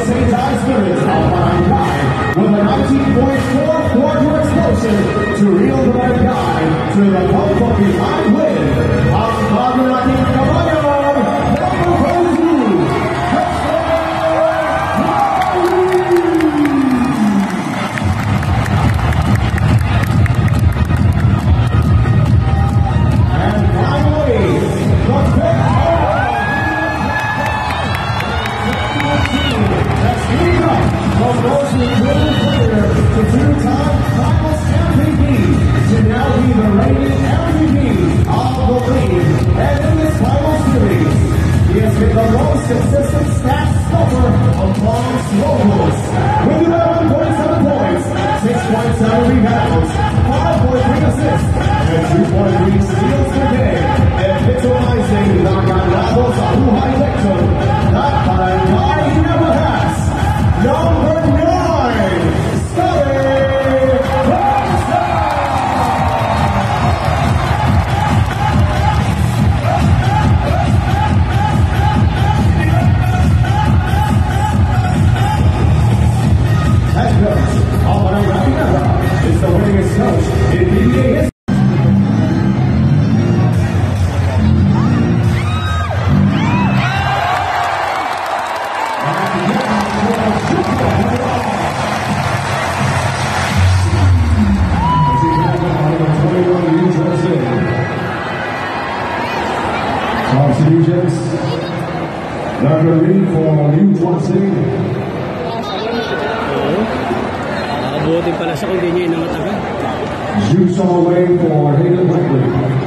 St. John's Spirits of Barangay with a 19.4 quarter explosion to reel the red guy to the pump from behind win. Ang bago nating kabayan, number 22. The two-time Finals MVP to now be the reigning MVP of the league. And in this final series, he has been the most consistent stat stuffer amongst locals. With 11.7 points, 6.7 rebounds, 5.3 assists, and 2.3 steals per game, epitomizing the Ganados Abuhay Lecton. That guy he never has. Number 9. Is the winningest coach in PBA history. Abutin pala siya kung di niya inangat agad. Juice all the way for Hayden Blakely.